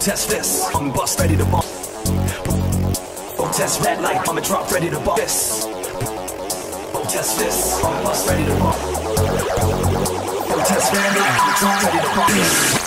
test this. I'm bust ready to bump. Test red light, I'ma drop ready to bump this. Test this, I'm bust ready to bump. Test red light, I'ma drop ready to bump this.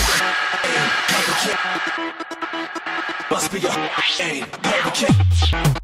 Must be a aim,